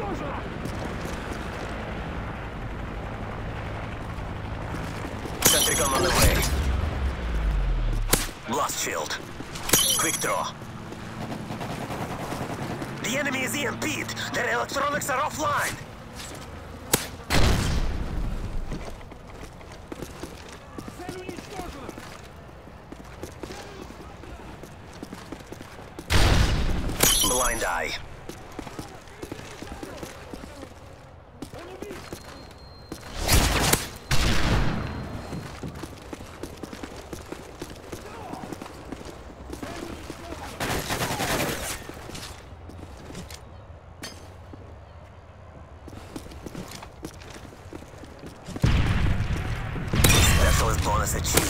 Sentry gun on the way. Blast shield. Quick draw. The enemy is EMP'd. Their electronics are offline. Blind eye. Specialist bonus achieved.